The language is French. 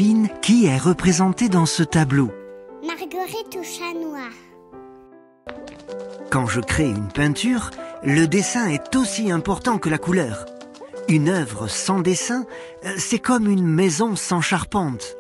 Devine qui est représenté dans ce tableau. Marguerite au chat noir. Quand je crée une peinture, le dessin est aussi important que la couleur. Une œuvre sans dessin, c'est comme une maison sans charpente.